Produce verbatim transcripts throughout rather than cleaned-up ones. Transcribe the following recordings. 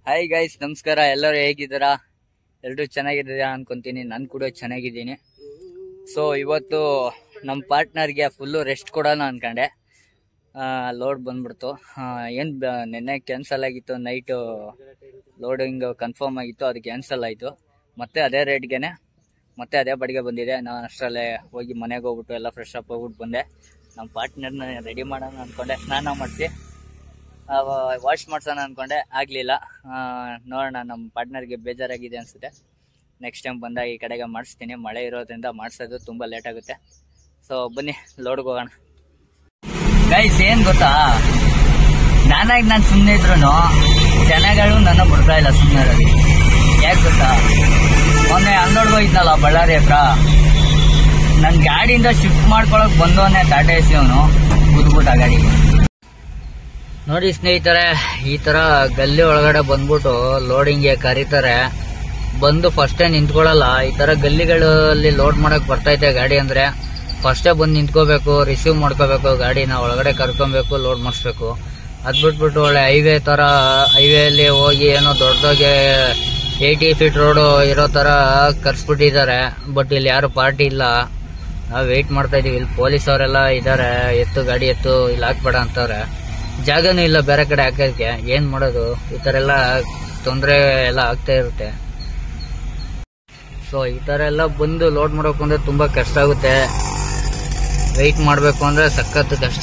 Hi guys, ನಮಸ್ಕಾರ. ಎಲ್ಲರೂ ಹೇಗಿದ್ದೀರಾ? ಎಲ್ಲರೂ ಚೆನ್ನಾಗಿದ್ದೀರಾ ಅನ್ಕೊಂತೀನಿ. ನಾನು ಕೂಡ ಚೆನ್ನಾಗಿದ್ದೀನಿ. ಸೊ ಇವತ್ತು ನಮ್ಮ ಪಾರ್ಟ್ನರ್ಗೆ ಫುಲ್ಲು ರೆಸ್ಟ್ ಕೊಡೋಣ ಅನ್ಕೊಂಡೆ. ಲೋಡ್ ಬಂದ್ಬಿಡ್ತು. ಏನು ನಿನ್ನೆ ಕ್ಯಾನ್ಸಲ್ ಆಗಿತ್ತು, ನೈಟು ಲೋಡಿಂಗ್ ಕನ್ಫರ್ಮ್ ಆಗಿತ್ತು, ಅದು ಕ್ಯಾನ್ಸಲ್ ಆಯಿತು. ಮತ್ತೆ ಅದೇ ರೇಟ್ಗೆನೆ ಮತ್ತೆ ಅದೇ ಬಡಿಗೆ ಬಂದಿದೆ. ನಾನು ಅಷ್ಟರಲ್ಲೇ ಹೋಗಿ ಮನೆಗೆ ಹೋಗ್ಬಿಟ್ಟು ಎಲ್ಲ ಫ್ರೆಶ್ ಅಪ್ ಹೋಗ್ಬಿಟ್ಟು ಬಂದೆ. ನಮ್ಮ ಪಾರ್ಟ್ನರ್ನ ರೆಡಿ ಮಾಡೋಣ ಅಂದ್ಕೊಂಡೆ, ಸ್ನಾನ ಮಾಡಿಸಿ ವಾಶ್ ಮಾಡ್ಸೋಣ ಅಂದ್ಕೊಂಡೆ, ಆಗಲಿಲ್ಲ. ನೋಡೋಣ, ನಮ್ಮ ಪಾರ್ಟ್ನರ್ಗೆ ಬೇಜಾರಾಗಿದೆ ಅನಿಸುತ್ತೆ. ನೆಕ್ಸ್ಟ್ ಟೈಮ್ ಬಂದಾಗ ಈ ಕಡೆಗೆ ಮಾಡಿಸ್ತೀನಿ. ಮಳೆ ಇರೋದ್ರಿಂದ ಮಾಡಿಸೋದು ತುಂಬ ಲೇಟ್ ಆಗುತ್ತೆ. ಸೊ ಬನ್ನಿ ಲೋಡ್ಗೆ ಹೋಗೋಣ. ಗೈಸ್, ಏನು ಗೊತ್ತಾ, ನಾನಾಗಿ ನಾನು ಸುಮ್ಮನೆ ಇದ್ರು ಜನಗಳು ನನ್ನ ಬರ್ತಾ ಇಲ್ಲ ಸುಮ್ಮನೆ ಇರೋದು. ಯಾಕೆ ಗೊತ್ತಾ, ಮೊನ್ನೆ ಅನ್ಲೋಡ್ಗೆ ಹೋಗಿದ್ನಲ್ಲ ಬಳ್ಳಾರಿ ಹತ್ರ, ನನ್ನ ಗಾಡಿಯಿಂದ ಶಿಫ್ಟ್ ಮಾಡ್ಕೊಳಕ್ ಬಂದವನೇ ಟಾಟಾ ಎಸಿ ಅವನು ಕೂತ್ಬಿಟ್ಟ ಗಾಡಿಗೆ. ನೋಡಿ ಸ್ನೇಹಿತರೆ, ಈ ತರ ಗಲ್ಲಿ ಒಳಗಡೆ ಬಂದ್ಬಿಟ್ಟು ಲೋಡಿಂಗ್ಗೆ ಕರೀತಾರೆ. ಬಂದು ಫಸ್ಟೇ ನಿಂತ್ಕೊಳ್ಳಲ್ಲ. ಈ ತರ ಗಲ್ಲಿಗಳಲ್ಲಿ ಲೋಡ್ ಮಾಡಕ್ ಬರ್ತೈತೆ ಗಾಡಿ ಅಂದ್ರೆ ಫಸ್ಟೇ ಬಂದು ನಿಂತ್ಕೋಬೇಕು, ರಿಸೀವ್ ಮಾಡ್ಕೋಬೇಕು, ಗಾಡಿನ ಒಳಗಡೆ ಕರ್ಕೊಬೇಕು, ಲೋಡ್ ಮಾಡಿಸ್ಬೇಕು. ಅದ್ ಬಿಟ್ಬಿಟ್ಟು ಒಳ್ಳೆ ಹೈವೇ ತರ ಹೈವೇಲಿ ಹೋಗಿ ಏನೋ ದೊಡ್ಡದಾಗೆ ಏಯ್ಟಿ ಫೀಟ್ ರೋಡ್ ಇರೋ ತರ ಕರ್ಸ್ಬಿಟ್ಟಿದ್ದಾರೆ. ಬಟ್ ಇಲ್ಲಿ ಯಾರು ಪಾರ್ಟಿ ಇಲ್ಲ. ನಾವು ವೆಯ್ಟ್ ಮಾಡ್ತಾ ಇದೀವಿ. ಇಲ್ಲಿ ಪೊಲೀಸ್ ಅವರೆಲ್ಲ ಇದಾರೆ, ಎತ್ತು ಗಾಡಿ ಎತ್ತು ಇಲ್ಲಿ ಹಾಕ್ಬೇಡ ಅಂತವ್ರೆ. ಜಾಗನೂ ಇಲ್ಲ ಬೇರೆ ಕಡೆ ಹಾಕೋದಕ್ಕೆ. ಏನ್ ಮಾಡೋದು, ಈ ತರ ಎಲ್ಲ ತೊಂದರೆ ಎಲ್ಲ ಆಗ್ತಾ ಇರುತ್ತೆ. ಸೊ ಈ ತರ ಎಲ್ಲ ಬಂದು ಲೋಡ್ ಮಾಡೋಕು ಅಂದ್ರೆ ತುಂಬಾ ಕಷ್ಟ ಆಗುತ್ತೆ. ವೆಯ್ಟ್ ಮಾಡ್ಬೇಕು ಅಂದ್ರೆ ಸಖತ್ ಕಷ್ಟ.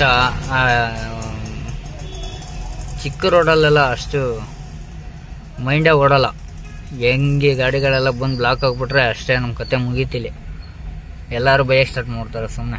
ಚಿಕ್ಕ ರೋಡಲ್ಲೆಲ್ಲ ಅಷ್ಟು ಮೈಂಡೇ ಓಡಲ್ಲ. ಹೆಂಗೆ ಗಾಡಿಗಳೆಲ್ಲ ಬಂದು ಬ್ಲಾಕ್ ಆಗ್ಬಿಟ್ರೆ ಅಷ್ಟೇ ನಮ್ಮ ಕತೆ ಮುಗೀತಿಲಿ. ಎಲ್ಲರೂ ಬೈಯಕ್ಕೆ ಸ್ಟಾರ್ಟ್ ಮಾಡ್ತಾರೆ ಸುಮ್ಮನೆ.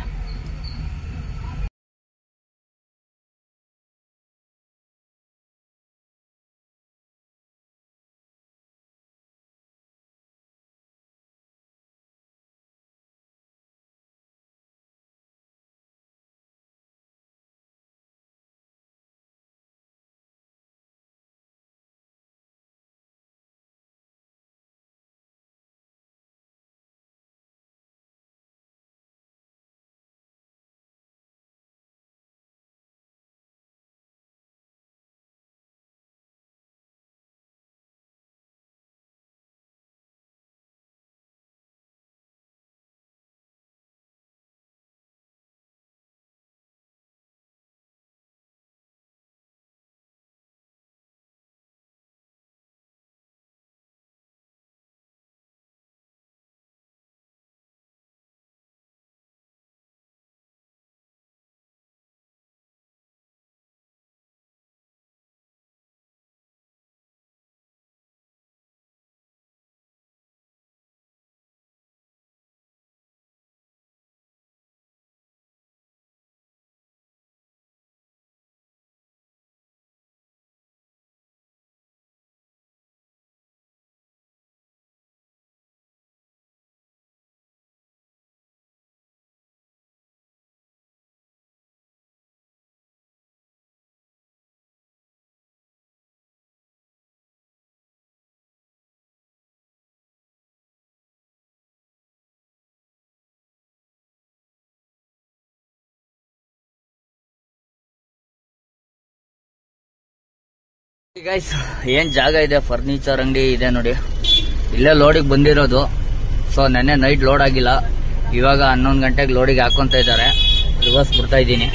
ಗೈಸ್, ಏನ್ ಜಾಗ ಇದೆ, ಫರ್ನಿಚರ್ ಅಂಗಡಿ ಇದೆ ನೋಡಿ. ಇಲ್ಲೇ ಲೋಡಿಗೆ ಬಂದಿರೋದು. ಸೊ ನೆನ್ನೆ ನೈಟ್ ಲೋಡ್ ಆಗಿಲ್ಲ. ಇವಾಗ ಹನ್ನೊಂದು ಗಂಟೆಗೆ ಲೋಡಿಗೆ ಹಾಕೊಂತ ಇದ್ದಾರೆ. ರಿವರ್ಸ್ ಬಿಡ್ತಾ ಇದ್ದೀನಿ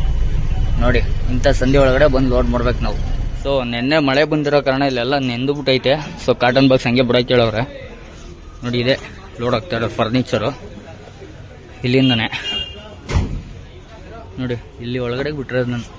ನೋಡಿ. ಇಂಥ ಸಂಧಿ ಒಳಗಡೆ ಬಂದು ಲೋಡ್ ಮಾಡ್ಬೇಕು ನಾವು. ಸೊ ನೆನ್ನೆ ಮಳೆ ಬಂದಿರೋ ಕಾರಣ ಇಲ್ಲೆಲ್ಲ ನೆಂದು ಬಿಟ್ಟೈತೆ. ಸೊ ಕಾಟನ್ ಬಾಕ್ಸ್ ಹಂಗೆ ಬಿಡಕ್ಕೆ ಹೇಳವ್ರೆ ನೋಡಿ. ಇದೆ ಲೋಡ್ ಆಗ್ತಾ ಇರೋ ಫರ್ನಿಚರು ಇಲ್ಲಿಂದನೇ ನೋಡಿ. ಇಲ್ಲಿ ಒಳಗಡೆ ಬಿಟ್ಟಿರೋದು ನಾನು.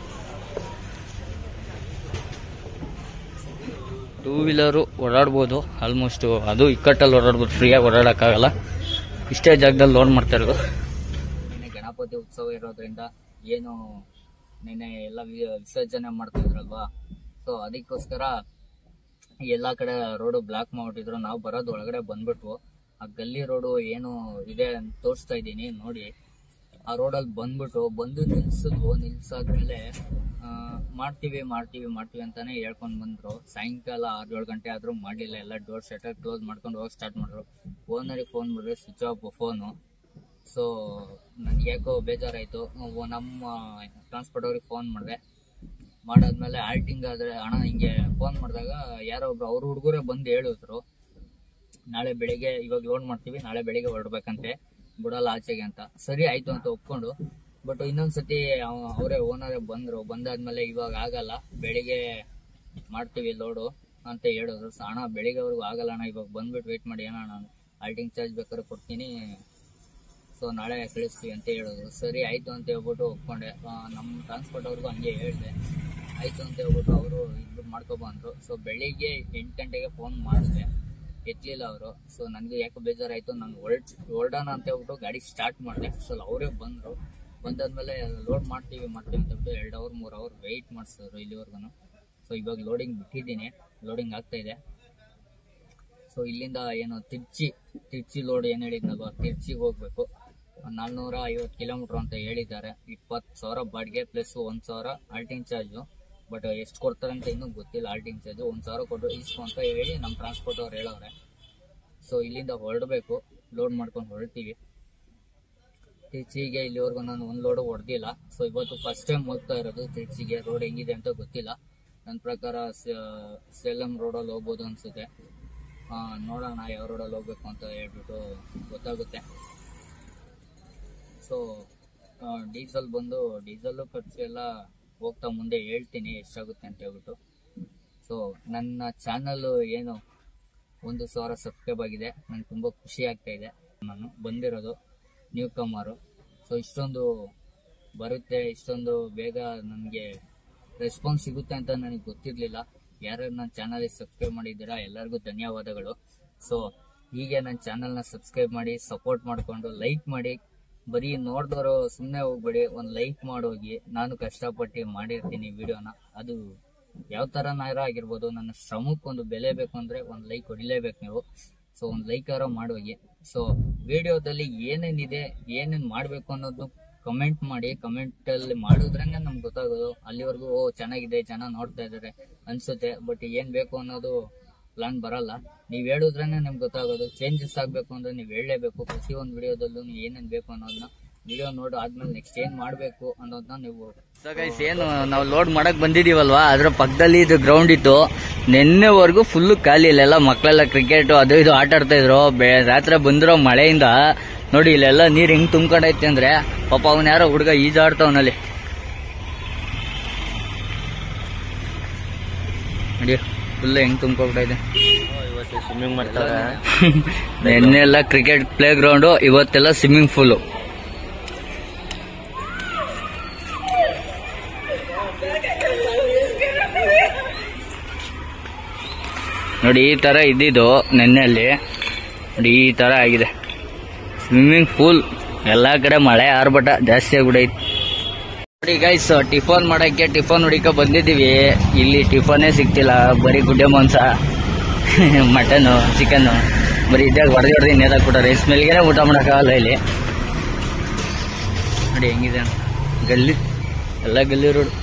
ಟೂ ವೀಲರು ಓಡಾಡ್ಬೋದು ಆಲ್ಮೋಸ್ಟ್. ಅದು ಇಕ್ಕಟ್ಟಲ್ಲಿ ಓಡಾಡ್ಬೋದು, ಫ್ರೀಯಾಗಿ ಓಡಾಡೋಕ್ಕಾಗಲ್ಲ. ಇಷ್ಟೇ ಜಾಗದಲ್ಲಿ ಲೋಡ್ ಮಾಡ್ತಾ ಇರೋದು. ನಿನ್ನೆ ಗಣಪತಿ ಉತ್ಸವ ಇರೋದ್ರಿಂದ ಏನು ನಿನ್ನೆ ಎಲ್ಲ ವಿಸರ್ಜನೆ ಮಾಡ್ತಿದ್ರಲ್ವಾ. ಸೊ ಅದಕ್ಕೋಸ್ಕರ ಎಲ್ಲ ಕಡೆ ರೋಡು ಬ್ಲಾಕ್ ಮಾಡ್ಬಿಟ್ಟಿದ್ರು. ನಾವು ಬರೋದು ಒಳಗಡೆ ಬಂದ್ಬಿಟ್ವು. ಆ ಗಲ್ಲಿ ರೋಡು ಏನು ಇದೆ ಅಂತ ತೋರಿಸ್ತಾ ಇದ್ದೀನಿ ನೋಡಿ. ಆ ರೋಡಲ್ಲಿ ಬಂದ್ಬಿಟ್ಟು ಬಂದು ನಿಲ್ಸಿದ್ವು. ನಿಲ್ಸಾದ್ಮೇಲೆ ಮಾಡ್ತೀವಿ ಮಾಡ್ತೀವಿ ಮಾಡ್ತೀವಿ ಅಂತಾನೆ ಹೇಳ್ಕೊಂಡು ಬಂದ್ರು. ಸಾಯಂಕಾಲ ಆರು ಏಳು ಗಂಟೆ ಆದ್ರೂ ಮಾಡಲಿಲ್ಲ. ಎಲ್ಲ ಡೋರ್ ಶಟರ್ ಕ್ಲೋಸ್ ಮಾಡ್ಕೊಂಡು ಹೋಗಿ ಸ್ಟಾರ್ಟ್ ಮಾಡಿದ್ರು. ಓನರಿಗೆ ಫೋನ್ ಮಾಡಿದ್ರೆ ಸ್ವಿಚ್ ಆಫ್ ಫೋನು. ಸೊ ನನಗೆ ಯಾಕೋ ಬೇಜಾರಾಯಿತು. ನಮ್ಮ ಟ್ರಾನ್ಸ್ಪೋರ್ಟ್ ಅವ್ರಿಗೆ ಫೋನ್ ಮಾಡಿದೆ. ಮಾಡಾದ್ಮೇಲೆ ಆಲ್ಟಿಂಗ್ ಆದ್ರೆ ಅಣ್ಣ ಹಿಂಗೆ ಫೋನ್ ಮಾಡಿದಾಗ ಯಾರೋ ಒಬ್ರು ಅವ್ರ ಹುಡುಗರೇ ಬಂದು ಹೇಳಿದ್ರು, ನಾಳೆ ಬೆಳಿಗ್ಗೆ ಇವಾಗ ಲೋಡ್ ಮಾಡ್ತೀವಿ, ನಾಳೆ ಬೆಳಿಗ್ಗೆ ಹೊರಡ್ಬೇಕಂತೆ, ಬಿಡಲ್ಲ ಆಚೆಗೆ ಅಂತ. ಸರಿ ಆಯ್ತು ಅಂತ ಒಪ್ಕೊಂಡು, ಬಟ್ ಇನ್ನೊಂದ್ಸತಿ ಅವರೇ ಓನರೇ ಬಂದ್ರು. ಬಂದಾದ್ಮೇಲೆ ಇವಾಗ ಆಗಲ್ಲ, ಬೆಳಿಗ್ಗೆ ಮಾಡ್ತೀವಿ ಲೋಡು ಅಂತ ಹೇಳಿದ್ರು. ಅಣ್ಣ ಬೆಳಿಗ್ಗೆವರೆಗೂ ಆಗಲ್ಲ ಅಣ್ಣ, ಇವಾಗ ಬಂದ್ಬಿಟ್ಟು ವೇಟ್ ಮಾಡಿ ಅಣ್ಣ, ನಾನು ಆಲ್ಟಿಂಗ್ ಚಾರ್ಜ್ ಬೇಕಾದ್ರೆ ಕೊಡ್ತೀನಿ, ಸೊ ನಾಳೆ ಕಳಿಸ್ತೀವಿ ಅಂತ ಹೇಳಿದ್ರು. ಸರಿ ಆಯ್ತು ಅಂತ ಹೇಳ್ಬಿಟ್ಟು ಒಪ್ಕೊಂಡೆ. ನಮ್ಮ ಟ್ರಾನ್ಸ್ಪೋರ್ಟ್ ಅವ್ರಿಗೂ ಹಂಗೆ ಹೇಳಿದೆ, ಆಯ್ತು ಅಂತ ಹೇಳ್ಬಿಟ್ಟು ಅವರು ಇಬ್ಬರು ಮಾಡ್ಕೊಬಂದ್ರು. ಸೊ ಬೆಳಿಗ್ಗೆ ಎಂಟು ಗಂಟೆಗೆ ಫೋನ್ ಮಾಡಿದೆ, ಎತ್ತಲಿಲ್ಲ ಅವರು. ಸೊ ನನಗೆ ಯಾಕೆ ಬೇಜಾರಾಯ್ತು, ನಾನು ಹೊರಟ್ ಹೊರಡೋಣ ಅಂತ ಹೇಳ್ಬಿಟ್ಟು ಗಾಡಿ ಸ್ಟಾರ್ಟ್ ಮಾಡಿದೆ. ಸೊ ಅವರೇ ಬಂದರು. ಬಂದಾದ್ಮೇಲೆ ಲೋಡ್ ಮಾಡ್ತೀವಿ ಮಾಡ್ತೀವಿ ಅಂತ ಹೇಳ್ಬಿಟ್ಟು ಎರಡು ಅವರ್ ಮೂರು ಅವರ್ ವೆಯ್ಟ್ ಮಾಡಿಸಿದ್ರು ಇಲ್ಲಿವರೆಗೂ. ಸೊ ಇವಾಗ ಲೋಡಿಂಗ್ ಬಿಟ್ಟಿದ್ದೀನಿ, ಲೋಡಿಂಗ್ ಆಗ್ತಾ ಇದೆ. ಸೊ ಇಲ್ಲಿಂದ ಏನು ತಿರ್ಚಿ ತಿರ್ಚಿ ಲೋಡ್ ಏನು ಹೇಳಿದ್ನಲ್ವ, ತಿರ್ಚಿಗೆ ಹೋಗ್ಬೇಕು. ನಾಲ್ನೂರ ಐವತ್ತು ಕಿಲೋಮೀಟರ್ ಅಂತ ಹೇಳಿದ್ದಾರೆ. ಇಪ್ಪತ್ತು ಸಾವಿರ ಬಾಡಿಗೆ ಪ್ಲಸ್ ಒಂದು ಸಾವಿರ ಆಲ್ಟಿಂಗ್ ಚಾರ್ಜು. ಬಟ್ ಎಷ್ಟು ಕೊಡ್ತಾರೆ ಅಂತ ಇನ್ನೂ ಗೊತ್ತಿಲ್ಲ. ಆಲ್ಟಿಂಗ್ ಚಾರ್ಜು ಒಂದು ಸಾವಿರ ಕೊಟ್ಟು ಇಸ್ಕೊ ಅಂತ ಹೇಳಿ ನಮ್ಮ ಟ್ರಾನ್ಸ್ಪೋರ್ಟ್ ಅವ್ರು ಹೇಳೋರೆ. ಸೊ ಇಲ್ಲಿಂದ ಹೊರಡಬೇಕು, ಲೋಡ್ ಮಾಡ್ಕೊಂಡು ಹೊರಡ್ತೀವಿ. ತಿರ್ಚಿಗೆ ಇಲ್ಲಿವರೆಗೂ ನಾನು ಒಂದು ಲೋಡು ಹೊಡೆದಿಲ್ಲ. ಸೊ ಇವತ್ತು ಫಸ್ಟ್ ಟೈಮ್ ಹೋಗ್ತಾ ಇರೋದು ತಿರ್ಚಿಗೆ. ರೋಡ್ ಹೆಂಗಿದೆ ಅಂತ ಗೊತ್ತಿಲ್ಲ. ನನ್ನ ಪ್ರಕಾರ ಸೇಲಂ ರೋಡಲ್ಲಿ ಹೋಗ್ಬೋದು ಅನ್ಸುತ್ತೆ. ನೋಡೋಣ ಯಾವ ರೋಡಲ್ಲಿ ಹೋಗ್ಬೇಕು ಅಂತ ಹೇಳ್ಬಿಟ್ಟು ಗೊತ್ತಾಗುತ್ತೆ. ಸೊ ಡೀಸೆಲ್ ಬಂದು ಡೀಸೆಲ್ಲು ಖರ್ಚು ಎಲ್ಲ ಹೋಗ್ತಾ ಮುಂದೆ ಹೇಳ್ತೀನಿ ಎಷ್ಟಾಗುತ್ತೆ ಅಂತ ಹೇಳ್ಬಿಟ್ಟು. ಸೊ ನನ್ನ ಚಾನಲ್ಲು ಏನು ಒಂದು ಸಾವಿರ ಸಬ್ಸ್ಕ್ರೈಬ್ ಆಗಿದೆ, ನಂಗೆ ತುಂಬ ಖುಷಿ ಆಗ್ತಾ ಇದೆ. ನಾನು ಬಂದಿರೋದು ನ್ಯೂ ಕಮರು. ಸೊ ಇಷ್ಟೊಂದು ಬರುತ್ತೆ, ಇಷ್ಟೊಂದು ಬೇಗ ನನಗೆ ರೆಸ್ಪಾನ್ಸ್ ಸಿಗುತ್ತೆ ಅಂತ ನನಗೆ ಗೊತ್ತಿರಲಿಲ್ಲ. ಯಾರ್ಯಾರು ನನ್ನ ಚಾನಲ್ಗೆ ಸಬ್ಸ್ಕ್ರೈಬ್ ಮಾಡಿದ್ದೀರಾ ಎಲ್ಲರಿಗೂ ಧನ್ಯವಾದಗಳು. ಸೊ ಹೀಗೆ ನನ್ನ ಚಾನಲ್ನ ಸಬ್ಸ್ಕ್ರೈಬ್ ಮಾಡಿ, ಸಪೋರ್ಟ್ ಮಾಡಿಕೊಂಡು ಲೈಕ್ ಮಾಡಿ. ಬರೀ ನೋಡಿದವರು ಸುಮ್ಮನೆ ಹೋಗ್ಬೇಡಿ, ಒಂದು ಲೈಕ್ ಮಾಡೋಗಿ. ನಾನು ಕಷ್ಟಪಟ್ಟು ಮಾಡಿರ್ತೀನಿ ವಿಡಿಯೋನ, ಅದು ಯಾವ ಥರನಾರ ಆಗಿರ್ಬೋದು. ನನ್ನ ಶ್ರಮಕ್ಕೊಂದು ಬೆಲೆ ಬೇಕು ಅಂದರೆ ಒಂದು ಲೈಕ್ ಹೊಡಿಲೇಬೇಕು ನೀವು. ಸೊ ಒಂದು ಲೈಕಾರ ಮಾಡೋಗಿ. ಸೊ ವಿಡಿಯೋದಲ್ಲಿ ಏನೇನಿದೆ, ಏನೇನು ಮಾಡಬೇಕು ಅನ್ನೋದು ಕಮೆಂಟ್ ಮಾಡಿ. ಕಮೆಂಟಲ್ಲಿ ಮಾಡಿದ್ರೇ ನಮ್ಗೆ ಗೊತ್ತಾಗೋದು. ಅಲ್ಲಿವರೆಗೂ ಓ ಚೆನ್ನಾಗಿದೆ, ಜನ ನೋಡ್ತಾ ಇದ್ದಾರೆ ಅನಿಸುತ್ತೆ. ಬಟ್ ಏನು ಬೇಕು ಅನ್ನೋದು ಪ್ಲಾನ್ ಬರಲ್ಲ. ನೀವು ಹೇಳಿದ್ರೇನೆ ನಮ್ಗೆ ಗೊತ್ತಾಗೋದು. ಚೇಂಜಸ್ ಆಗಬೇಕು ಅಂದರೆ ನೀವು ಹೇಳಲೇಬೇಕು. ಪ್ರತಿಯೊಂದು ವಿಡಿಯೋದಲ್ಲೂ ಏನೇನು ಬೇಕು ಅನ್ನೋದನ್ನ ವಿಡಿಯೋ ನೋಡಿ ಆದ್ಮೇಲೆ ನೆಕ್ಸ್ಟ್ ಏನು ಮಾಡಬೇಕು ಅನ್ನೋದನ್ನ ನೀವು. ಸೊ ಗೈಸ್, ಏನು ನಾವು ಲೋಡ್ ಮಾಡಕ್ ಬಂದಿದೀವಲ್ವಾ, ಅದ್ರ ಪಕ್ಕದಲ್ಲಿ ಇದು ಗ್ರೌಂಡ್ ಇತ್ತು. ನಿನ್ನೆವರೆಗೂ ಫುಲ್ ಖಾಲಿ. ಇಲ್ಲೆಲ್ಲ ಮಕ್ಕಳೆಲ್ಲ ಕ್ರಿಕೆಟ್ ಅದು ಇದು ಆಟ ಆಡ್ತಾ ಇದ್ರು. ರಾತ್ರಿ ಬಂದಿರೋ ಮಳೆಯಿಂದ ನೋಡಿ ಇಲ್ಲೆಲ್ಲ ನೀರು ಹೆಂಗ್ ತುಂಬ್ಕೊಂಡೈತೆ ಅಂದ್ರೆ, ಪಾಪ ಅವನ ಯಾರೋ ಹುಡುಗ ಈಜಾಡ್ತಾವನಲ್ಲಿ ನೋಡಿ, ಫುಲ್ ಹೆಂಗ್ ತುಂಬ್ಕೊಂಡ್ಬಿಟ್ಟೈತೆ. ಸ್ವಿಮ್ಮಿಂಗ್ ಮಾಡ್ತಾರೆ. ನಿನ್ನೆಲ್ಲ ಕ್ರಿಕೆಟ್ ಪ್ಲೇ ಗ್ರೌಂಡು, ಇವತ್ತೆಲ್ಲ ಸ್ವಿಮ್ಮಿಂಗ್ ಪೂಲು. ನೋಡಿ ಈ ತರ ಇದ್ದಿದ್ದು ನೆನ್ನೆಯಲ್ಲಿ, ನೋಡಿ ಈ ತರ ಆಗಿದೆ ಸ್ವಿಮ್ಮಿಂಗ್ ಪೂಲ್. ಎಲ್ಲಾ ಕಡೆ ಮಳೆ ಆರ್ಭಟ ಜಾಸ್ತಿ ಆಗ್ಬಿಡೈತಿ. ನೋಡಿ ಗೈಸ್, ಟಿಫನ್ ಮಾಡಕ್ಕೆ ಟಿಫನ್ ಹುಡಿಕ ಬಂದಿದ್ದೀವಿ. ಇಲ್ಲಿ ಟಿಫನೇ ಸಿಗ್ತಿಲ್ಲ, ಬರೀ ಗುಡ್ಡೆ ಮಾಂಸ, ಮಟನು, ಚಿಕನ್ನು, ಬರೀ ಇದ್ದಾಗ ಹೊಡೆದು ಹೊಡೆದು ಇನ್ನೇದಾಗ ಕೂಡ ರೈಸ್ ಮೇಲ್ಗೆನೆ ಊಟ ಮಾಡೋಕ್ಕಾಗಲ್ಲ ಇಲ್ಲಿ. ನೋಡಿ ಹೆಂಗಿದೆ ಗಲ್ಲಿ, ಎಲ್ಲ ಗಲ್ಲಿ ರೋಡ್.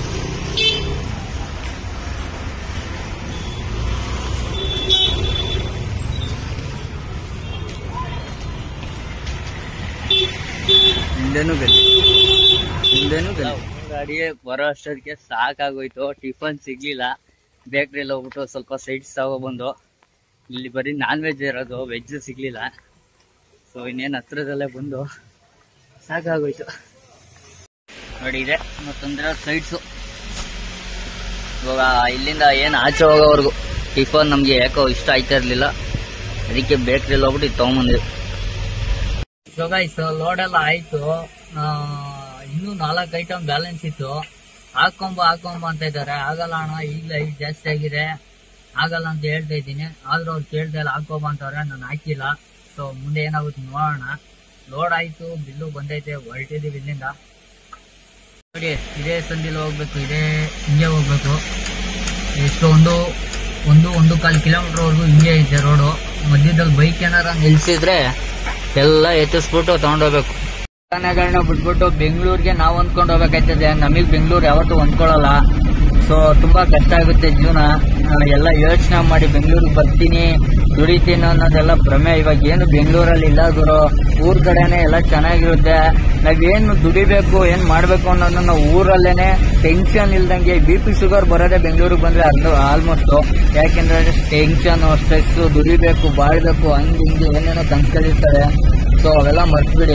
ಹಿಂದೆನೂ ಗಲ್ಲಿ, ಹಿಂದೆನೂ ಗಲ್ಲಿ. ಗಾಡಿಗೆ ಬರೋ ಅಷ್ಟೊತ್ತಿಗೆ ಸಾಕಾಗೋಯ್ತು. ಟಿಫನ್ ಸಿಗ್ಲಿಲ್ಲ. ಬೇಕ್ರಿಯಲ್ಲಿ ಹೋಗ್ಬಿಟ್ಟು ಸ್ವಲ್ಪ ಸೈಡ್ಸ್ ತಗೊಬಂದು, ಇಲ್ಲಿ ಬರೀ ನಾನ್ ವೆಜ್ ಇರೋದು, ವೆಜ್ ಸಿಗ್ಲಿಲ್ಲ. ಸೊ ಇನ್ನೇನು ಹತ್ರದಲ್ಲೇ ಬಂದು ಸಾಕಾಗೋಯ್ತು. ನೋಡಿ ಇದೆ ಮತ್ತೊಂದ್ರೆ ಸೈಡ್ಸು. ಇವಾಗ ಇಲ್ಲಿಂದ ಏನು ಆಚೆ ಹೋಗೋವರೆಗೂ ಟಿಫನ್ ನಮ್ಗೆ ಯಾಕೋ ಇಷ್ಟ ಆಯ್ತಾ ಇರ್ಲಿಲ್ಲ, ಅದಕ್ಕೆ ಬೇಕ್ರಿಯಲ್ಲಿ ಹೋಗ್ಬಿಟ್ಟು ಇದು ತಗೊಂಬಂದ್ವಿ. ಸೊ ಗೈಸ್, ಲೋಡ್ ಎಲ್ಲ ಆಯ್ತು. ಇನ್ನೂ ನಾಲ್ಕು ಐಟಮ್ ಬ್ಯಾಲೆನ್ಸ್ ಇತ್ತು. ಹಾಕೊಂಬ ಹಾಕೊಂಬ ಅಂತ ಇದ್ದಾರೆ. ಆಗಲ್ಲ ಅಣ್ಣ, ಈಗಲೇ ಐದು ಜಾಸ್ತಿ ಆಗಿದೆ, ಆಗಲ್ಲ ಅಂತ ಹೇಳ್ತಾ ಇದ್ದೀನಿ. ಆದ್ರೂ ಅವ್ರು ಕೇಳ್ತಾ ಇಲ್ಲ, ಹಾಕೋಬ ಅಂತವ್ರೆ. ನಾನು ಹಾಕಿಲ್ಲ. ಸೊ ಮುಂದೆ ಏನಾಗುತ್ತೆ ನೋಡೋಣ. ಲೋಡ್ ಆಯ್ತು, ಬಿಲ್ಲು ಬಂದೈತೆ, ಹೊರಟಿದೀವಿ ಇಲ್ಲಿಂದ. ನೋಡಿ ಇದೇ ಸಂದಿಲ್ ಹೋಗ್ಬೇಕು, ಇದೇ ಹಿಂಗೆ ಹೋಗ್ಬೇಕು. ಎಷ್ಟು ಒಂದು ಒಂದು ಒಂದು ಕಾಲು ಕಿಲೋಮೀಟರ್ ವರ್ಗು ಹಿಂಗೆ ಐತೆ ರೋಡು. ಮಧ್ಯದಲ್ಲಿ ಬೈಕ್ ಏನಾರ ನಿಲ್ಸಿದ್ರೆ ಎಲ್ಲ ಎತ್ತಿಸ್ಬಿಟ್ಟು ತಗೊಂಡೋಗ್ಬೇಕು. ವಾಹನಗಳನ್ನ ಬಿಟ್ಬಿಟ್ಟು ಬೆಂಗಳೂರಿಗೆ ನಾವು ಹೊಂದ್ಕೊಂಡು ಹೋಗ್ಬೇಕಾಯ್ತದೆ. ನಮಗ್ ಬೆಂಗಳೂರು ಯಾವತ್ತೂ ಹೊಂದ್ಕೊಳ್ಳಲ್ಲ. ಸೊ ಸೊ ತುಂಬಾ ಕಷ್ಟ ಆಗುತ್ತೆ ಜೀವನ. ಎಲ್ಲ ಯೋಚನೆ ಮಾಡಿ ಬೆಂಗಳೂರಿಗೆ ಬರ್ತೀನಿ ದುಡಿತೀನಿ ಅನ್ನೋದೆಲ್ಲ ಭ್ರಮೆ. ಇವಾಗ ಏನು ಬೆಂಗಳೂರಲ್ಲಿ ಇಲ್ಲ ಗುರು, ಊರ್ ಕಡೆನೆ ಎಲ್ಲ ಚೆನ್ನಾಗಿರುತ್ತೆ. ನಾವೇನು ದುಡಿಬೇಕು ಏನ್ ಮಾಡ್ಬೇಕು ಅನ್ನೋದನ್ನ ನಾವು ಊರಲ್ಲೇನೆ ಟೆನ್ಷನ್ ಇಲ್ದಂಗೆ. ಬಿ ಪಿ ಶುಗರ್ ಬರೋದೇ ಬೆಂಗಳೂರಿಗೆ ಬಂದ್ರೆ ಅರ್ಧ ಆಲ್ಮೋಸ್ಟ್. ಯಾಕೆಂದ್ರೆ ಟೆನ್ಷನ್, ಸ್ಟ್ರೆಸ್, ದುಡಿಬೇಕು, ಬಾಳ್ಬೇಕು, ಹಂಗ್ ಹಿಂಗೆ ಏನೇನೋ ಕನ್ಸ್ಕೊಂಡಿರ್ತಾರೆ. ಸೊ ಅವೆಲ್ಲ ಮರ್ತ್ಬಿಡಿ.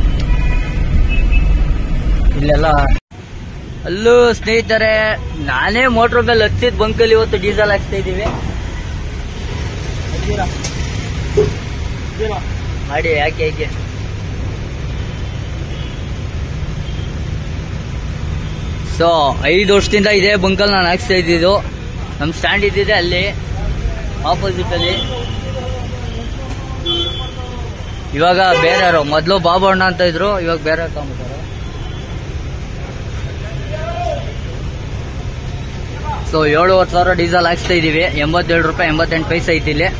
ಇಲ್ಲೆಲ್ಲ ಅಲ್ಲೂ ಸ್ನೇಹಿತರೆ, ನಾನೇ ಮೋಟ್ರ್ ಮೇಲೆ ಹಚ್ಚಿದ ಬಂಕಲ್ಲಿ ಇವತ್ತು ಡೀಸೆಲ್ ಹಾಕ್ಸ್ತಾ ಇದೀವಿ. ಮಾಡಿ ಯಾಕೆ ಯಾಕೆ ಸೊ ಐದು ವರ್ಷದಿಂದ ಇದೇ ಬಂಕಲ್ ನಾನು ಹಾಕ್ಸ್ತಾ ಇದ್ದಿದ್ದು. ನಮ್ ಸ್ಟ್ಯಾಂಡ್ ಇದ್ದಿದೆ ಅಲ್ಲಿ ಆಪೋಸಿಟ್ ಅಲ್ಲಿ. ಇವಾಗ ಬೇರೆಯವರು, ಮೊದಲು ಬಾಬಣ್ಣ ಅಂತ ಇದ್ರು, ಇವಾಗ ಬೇರೆ ತಗೊಂಡ್ಬಿಟ್ಟಾರೆ. ಸೊ ಏಳುವರೆ ಸಾವಿರ ಡೀಸೆಲ್ ಹಾಕ್ಸ್ತಾ ಇದೀವಿ. ಎಂಬತ್ತೇಳು ರೂಪಾಯಿ ಎಂಬತ್ತೆಂಟು ಪೈಸೆ ಐತಿ ಇಲ್ಲಿ.